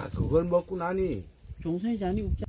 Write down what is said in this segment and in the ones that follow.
그걸 먹고 나니 종소리 잔이 없지.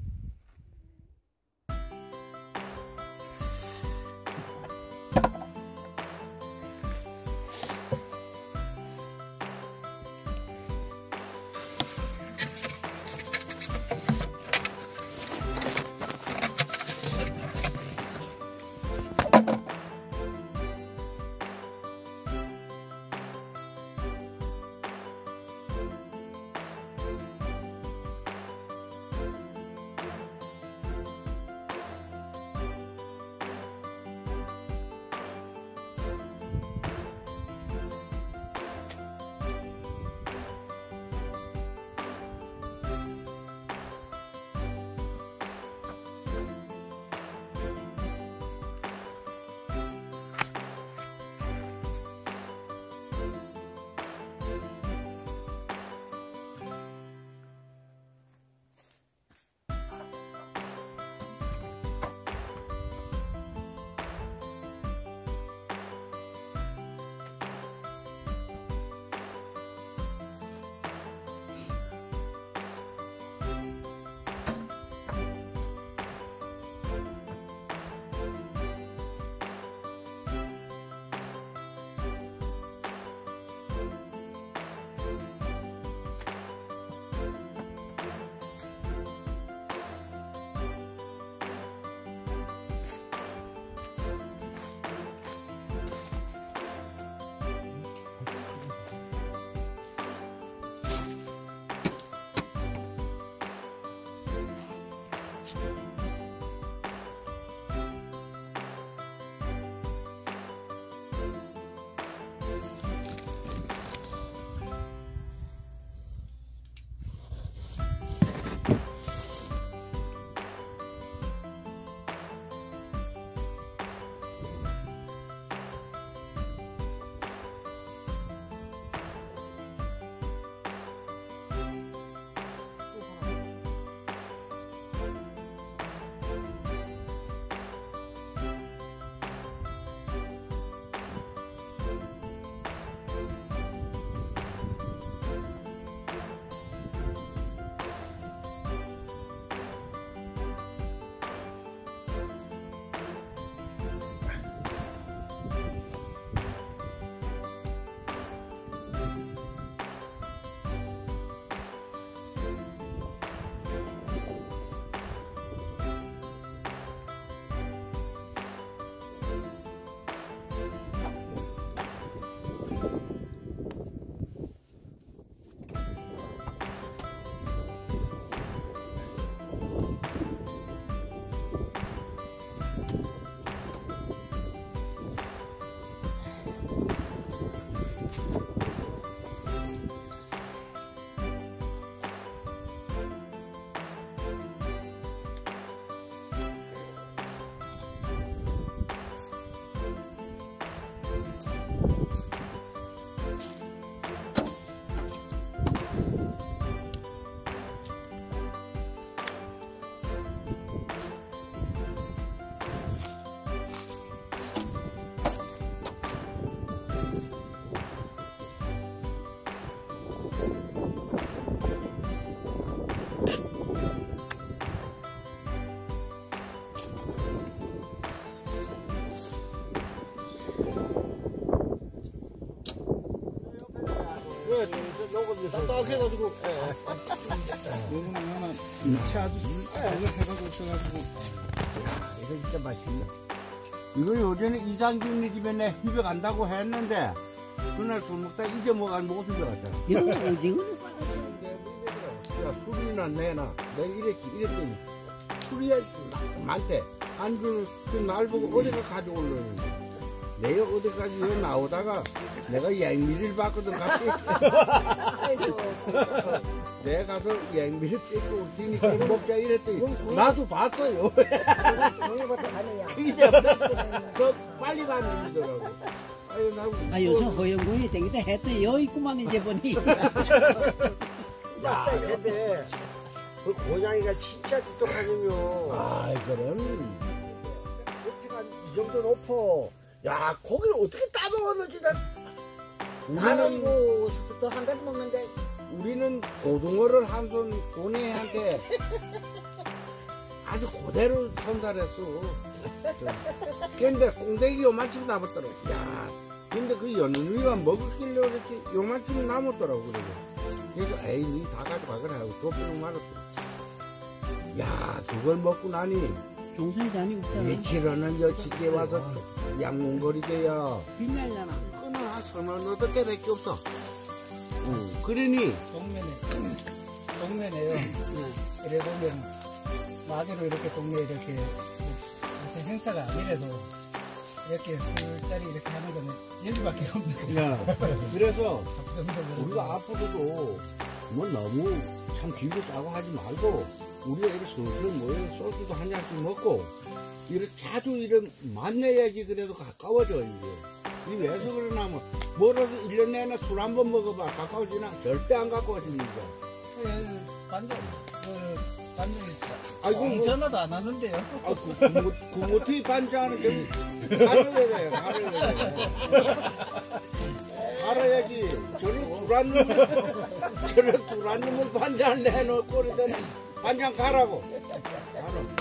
딱딱해가지고 요거는 이채 아주 싹을 해가지고 오셔가지고 이거 진짜 맛있네. 이거 요전에 이장균이 집에 내 집에 간다고 했는데 그날 술 먹다 잊어먹어 못 들어갔잖아. 이런 거 오징어를 싸가지고. 야, 술이나 내나 내가 이랬더니 술이 많대. 안주를 날 보고 어디가 가져오려는데 내가 어디까지 여기 나오다가 내가 앵미를 봤거든 같이. 내가 가서 앵미를 뺏고 올 테니까 먹자 이랬더니 나도 봤어요. 이제 더 빨리 가면 되더라고. 아유, 아 요새 허영군이 댕기다 했더니 여기 있구만 이제 보니. 야, 근데 그 고양이가 진짜 똑똑하군요. 아, 그럼 높이가 이 정도 높어. 야, 고기를 어떻게 따먹었는지 나. 나는 이거 또 한 가지 먹는데 우리는 고등어를 한 손 고뇌한테 아주 그대로 선살했어. 근데 꽁대기 요만큼 남았더라. 야, 근데 그 연우이가 먹을길래 이렇게 요만큼 남았더라고. 그래서 에이, 니 다 가져가거라 하고 좁히고 말았어. 야, 그걸 먹고 나니 종선이 잔이 없잖아. 며칠은 여치기에 와서 양문거리게야. 빛날잖아. 그거는 한 3,800개밖에 없어. 그러니 동네네요. 이래 보면 마주로 이렇게 동네 이렇게 무슨 행사가 아니래도 이렇게 술자리 이렇게 하는 거는 여기밖에 없는 거예요. 야, 그래서 우리가 앞으로도 뭐 너무 참 기분 짜고 하지 말고 우리가 이렇게 슬슬 모여 소주도 한 잔씩 먹고 이렇게 자주 이렇게 만나야지. 그래도 가까워져. 이게 왜서 그러냐면 뭐라도 1년 내내 술 한 번 먹어봐 가까워지나? 절대 안 가까워집니다. 반장 아이고, 전화도 안 하는데요. 아, 구모티 반장은 저기 갈아야 돼요. 갈아야지. 저런 둘한 놈을 반장을 내놓고 그러더니 반장 가라고.